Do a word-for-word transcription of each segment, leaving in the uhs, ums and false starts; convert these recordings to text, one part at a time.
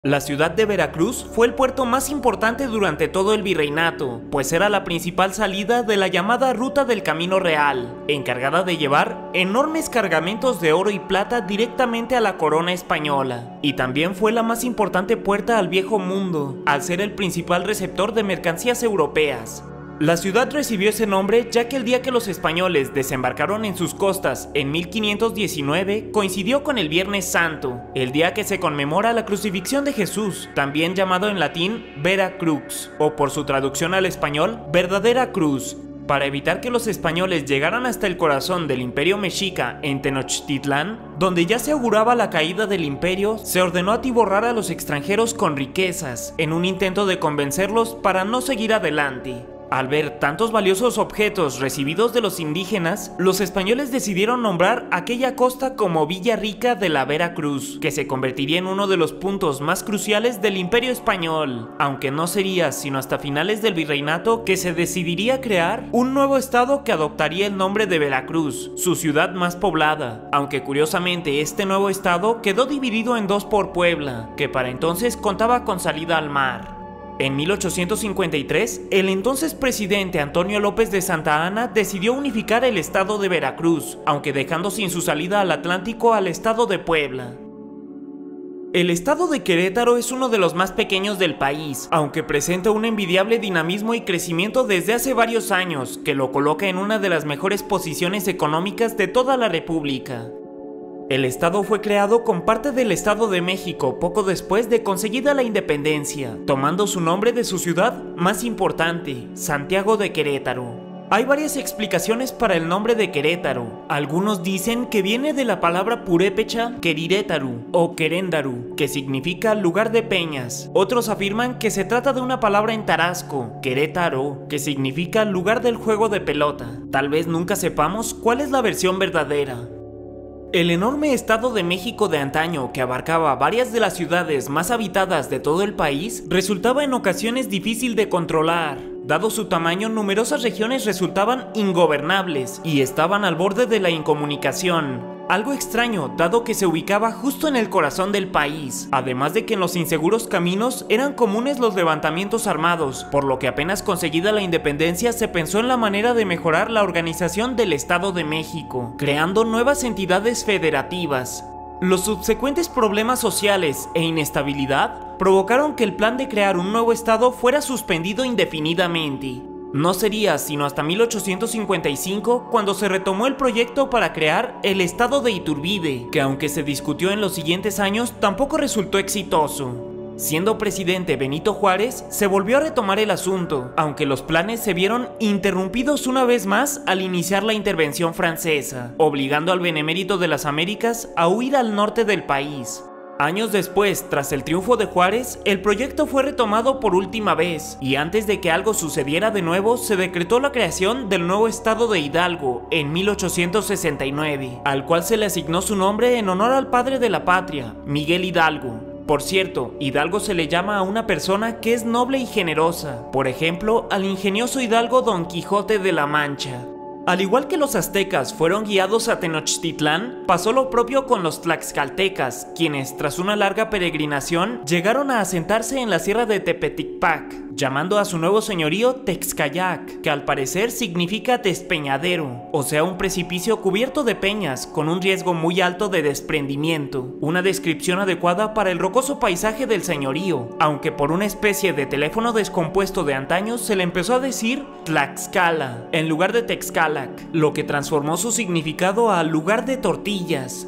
La ciudad de Veracruz fue el puerto más importante durante todo el virreinato, pues era la principal salida de la llamada Ruta del Camino Real, encargada de llevar enormes cargamentos de oro y plata directamente a la corona española, y también fue la más importante puerta al Viejo Mundo, al ser el principal receptor de mercancías europeas. La ciudad recibió ese nombre ya que el día que los españoles desembarcaron en sus costas en mil quinientos diecinueve coincidió con el Viernes Santo, el día que se conmemora la crucifixión de Jesús, también llamado en latín Vera Crux, o por su traducción al español, verdadera cruz. Para evitar que los españoles llegaran hasta el corazón del Imperio Mexica en Tenochtitlán, donde ya se auguraba la caída del imperio, se ordenó atiborrar a los extranjeros con riquezas, en un intento de convencerlos para no seguir adelante. Al ver tantos valiosos objetos recibidos de los indígenas, los españoles decidieron nombrar aquella costa como Villa Rica de la Vera Cruz, que se convertiría en uno de los puntos más cruciales del Imperio Español, aunque no sería sino hasta finales del virreinato que se decidiría crear un nuevo estado que adoptaría el nombre de Veracruz, su ciudad más poblada, aunque curiosamente este nuevo estado quedó dividido en dos por Puebla, que para entonces contaba con salida al mar. En mil ochocientos cincuenta y tres, el entonces presidente Antonio López de Santa Anna decidió unificar el estado de Veracruz, aunque dejando sin su salida al Atlántico al estado de Puebla. El estado de Querétaro es uno de los más pequeños del país, aunque presenta un envidiable dinamismo y crecimiento desde hace varios años, que lo coloca en una de las mejores posiciones económicas de toda la República. El estado fue creado con parte del Estado de México poco después de conseguida la independencia, tomando su nombre de su ciudad más importante, Santiago de Querétaro. Hay varias explicaciones para el nombre de Querétaro. Algunos dicen que viene de la palabra purépecha Querirétaru o Queréndaru, que significa lugar de peñas. Otros afirman que se trata de una palabra en tarasco, Querétaro, que significa lugar del juego de pelota. Tal vez nunca sepamos cuál es la versión verdadera. El enorme Estado de México de antaño, que abarcaba varias de las ciudades más habitadas de todo el país, resultaba en ocasiones difícil de controlar. Dado su tamaño, numerosas regiones resultaban ingobernables y estaban al borde de la incomunicación. Algo extraño, dado que se ubicaba justo en el corazón del país, además de que en los inseguros caminos eran comunes los levantamientos armados, por lo que apenas conseguida la independencia se pensó en la manera de mejorar la organización del Estado de México, creando nuevas entidades federativas. Los subsecuentes problemas sociales e inestabilidad provocaron que el plan de crear un nuevo estado fuera suspendido indefinidamente. No sería sino hasta mil ochocientos cincuenta y cinco cuando se retomó el proyecto para crear el estado de Iturbide, que aunque se discutió en los siguientes años tampoco resultó exitoso. Siendo presidente Benito Juárez, se volvió a retomar el asunto, aunque los planes se vieron interrumpidos una vez más al iniciar la intervención francesa, obligando al Benemérito de las Américas a huir al norte del país. Años después, tras el triunfo de Juárez, el proyecto fue retomado por última vez, y antes de que algo sucediera de nuevo, se decretó la creación del nuevo estado de Hidalgo en mil ochocientos sesenta y nueve, al cual se le asignó su nombre en honor al padre de la patria, Miguel Hidalgo. Por cierto, Hidalgo se le llama a una persona que es noble y generosa, por ejemplo, al ingenioso hidalgo Don Quijote de la Mancha. Al igual que los aztecas fueron guiados a Tenochtitlán, pasó lo propio con los tlaxcaltecas, quienes tras una larga peregrinación llegaron a asentarse en la sierra de Tepeticpac, llamando a su nuevo señorío Texcayac, que al parecer significa despeñadero, o sea un precipicio cubierto de peñas con un riesgo muy alto de desprendimiento, una descripción adecuada para el rocoso paisaje del señorío, aunque por una especie de teléfono descompuesto de antaño se le empezó a decir Tlaxcala, en lugar de Texcala, lo que transformó su significado a lugar de tortillas.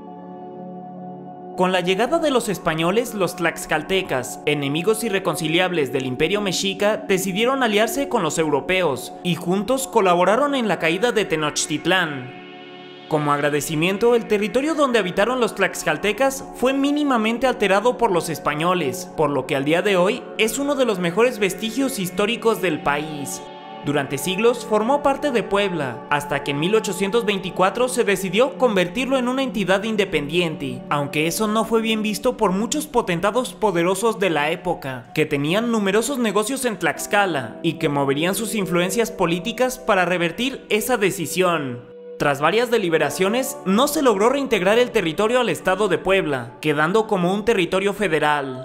Con la llegada de los españoles, los tlaxcaltecas, enemigos irreconciliables del Imperio Mexica, decidieron aliarse con los europeos y juntos colaboraron en la caída de Tenochtitlán. Como agradecimiento, el territorio donde habitaron los tlaxcaltecas fue mínimamente alterado por los españoles, por lo que al día de hoy es uno de los mejores vestigios históricos del país. Durante siglos formó parte de Puebla, hasta que en mil ochocientos veinticuatro se decidió convertirlo en una entidad independiente, aunque eso no fue bien visto por muchos potentados poderosos de la época, que tenían numerosos negocios en Tlaxcala y que moverían sus influencias políticas para revertir esa decisión. Tras varias deliberaciones, no se logró reintegrar el territorio al estado de Puebla, quedando como un territorio federal.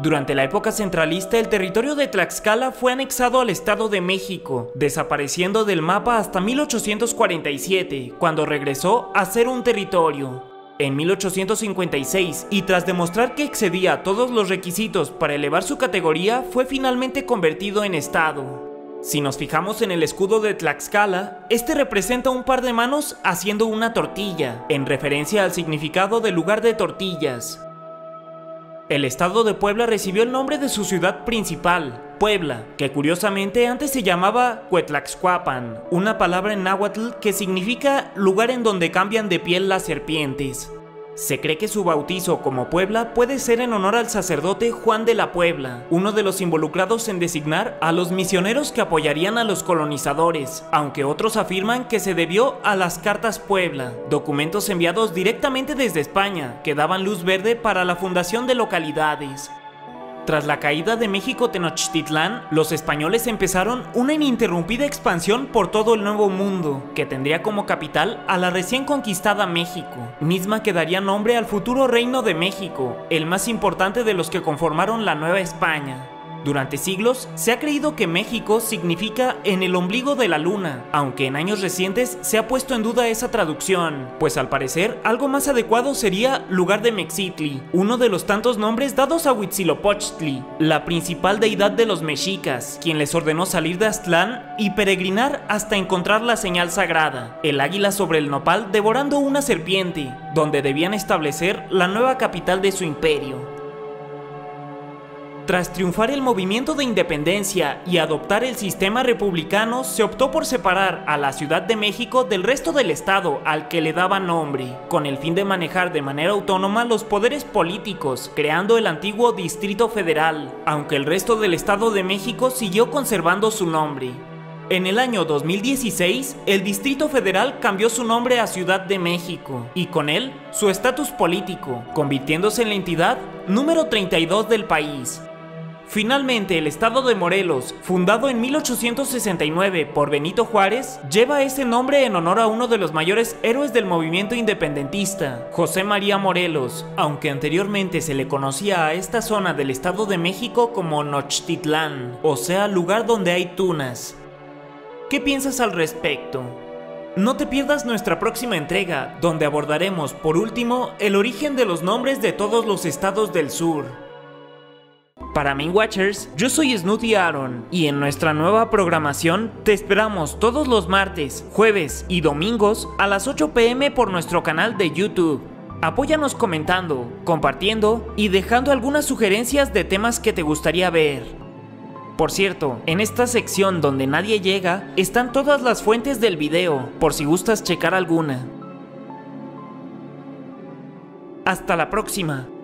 Durante la época centralista, el territorio de Tlaxcala fue anexado al Estado de México, desapareciendo del mapa hasta mil ochocientos cuarenta y siete, cuando regresó a ser un territorio. En mil ochocientos cincuenta y seis, y tras demostrar que excedía todos los requisitos para elevar su categoría, fue finalmente convertido en estado. Si nos fijamos en el escudo de Tlaxcala, este representa un par de manos haciendo una tortilla, en referencia al significado del lugar de tortillas. El estado de Puebla recibió el nombre de su ciudad principal, Puebla, que curiosamente antes se llamaba Cuetlaxcuapan, una palabra en náhuatl que significa lugar en donde cambian de piel las serpientes. Se cree que su bautizo como Puebla puede ser en honor al sacerdote Juan de la Puebla, uno de los involucrados en designar a los misioneros que apoyarían a los colonizadores, aunque otros afirman que se debió a las Cartas Puebla, documentos enviados directamente desde España, que daban luz verde para la fundación de localidades. Tras la caída de México Tenochtitlán, los españoles empezaron una ininterrumpida expansión por todo el Nuevo Mundo, que tendría como capital a la recién conquistada México, misma que daría nombre al futuro Reino de México, el más importante de los que conformaron la Nueva España. Durante siglos se ha creído que México significa en el ombligo de la luna, aunque en años recientes se ha puesto en duda esa traducción, pues al parecer algo más adecuado sería lugar de Mexitli, uno de los tantos nombres dados a Huitzilopochtli, la principal deidad de los mexicas, quien les ordenó salir de Aztlán y peregrinar hasta encontrar la señal sagrada, el águila sobre el nopal devorando una serpiente, donde debían establecer la nueva capital de su imperio. Tras triunfar el movimiento de independencia y adoptar el sistema republicano, se optó por separar a la Ciudad de México del resto del estado al que le daba nombre, con el fin de manejar de manera autónoma los poderes políticos, creando el antiguo Distrito Federal, aunque el resto del Estado de México siguió conservando su nombre. En el año dos mil dieciséis, el Distrito Federal cambió su nombre a Ciudad de México, y con él, su estatus político, convirtiéndose en la entidad número treinta y dos del país. Finalmente, el estado de Morelos, fundado en mil ochocientos sesenta y nueve por Benito Juárez, lleva ese nombre en honor a uno de los mayores héroes del movimiento independentista, José María Morelos, aunque anteriormente se le conocía a esta zona del Estado de México como Nochtitlán, o sea, lugar donde hay tunas. ¿Qué piensas al respecto? No te pierdas nuestra próxima entrega, donde abordaremos, por último, el origen de los nombres de todos los estados del sur. Para Main Watchers, yo soy Snooty Aaron, y en nuestra nueva programación te esperamos todos los martes, jueves y domingos a las ocho pe eme por nuestro canal de YouTube. Apóyanos comentando, compartiendo y dejando algunas sugerencias de temas que te gustaría ver. Por cierto, en esta sección donde nadie llega, están todas las fuentes del video, por si gustas checar alguna. Hasta la próxima.